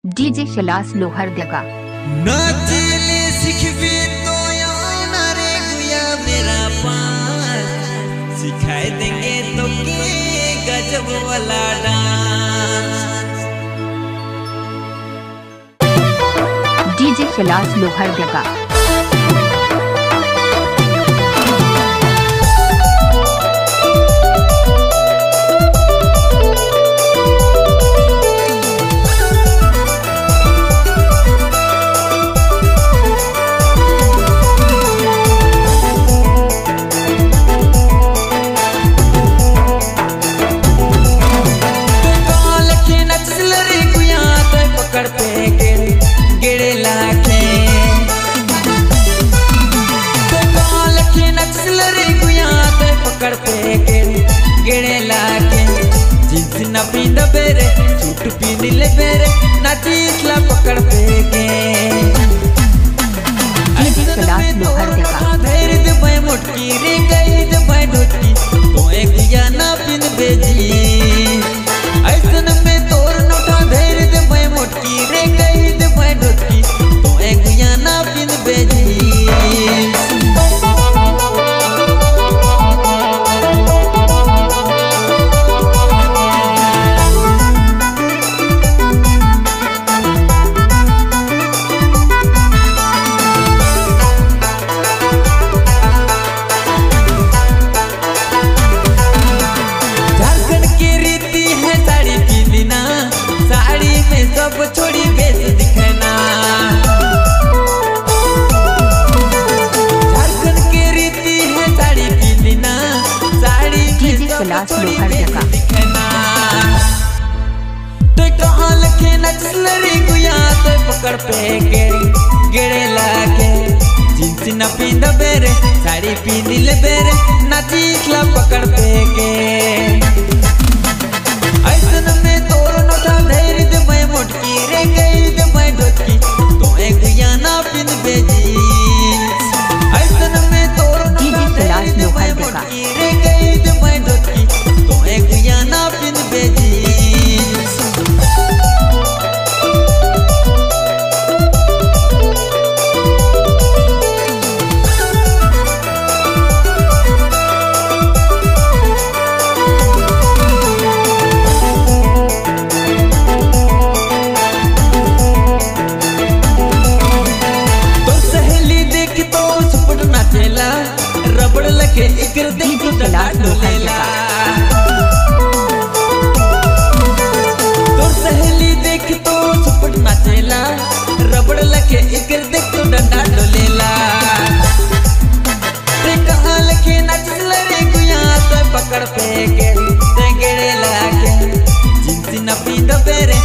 DJ शलास लोहरदगा नाचले सिखबे तो आना रे गुया मेरा पास सिखाए देंगे तो के गजब वाला डांस। डीजे शलास लोहरदगा गिणे लाके जींस न पींद बेरे सूट पींदिले बेरे नाचीसला पकड़ पेगे धैर्य दे भाई मोटकी रे गई दे भाई ढोटकी तो एक या ना पींद बेजी ऐसन में तोर नोटा धैर्य दे भाई मोटकी रे गई दे भाई ढोटकी तो एक या ना पींद बेजी। सब छोड़ी बेस दिखना झारखंड के रीति है साड़ी पीना साड़ी में सब छोड़ी बेस दिखना तो कहाँ लखे नचल रे गुया तो पकड़ पे गिरे लागे जींस न पींद बेरे साड़ी पीनिल बेरे नाचीसला पकड़ पे ऐसन में तोर नोटा धैर्य दे भाई मोटकी रे गई दे भाई ढोटकी तो एक या ना पिन बेजी ऐसन में तोर नोटा धैर्य दे भाई मोटकी रे गई दे भाई ढोटकी तो एक या ना पिन बेजी। रबड़ लगे इकर देख डांड लेला तोर सहेली देख तो सुपट नाचेला रबड़ लगे इकर देख तो डांड लेला ते कहाँ लगे नाचल रे गुया तो पकड़ पे गिरे लागे जींस न पींद बेरे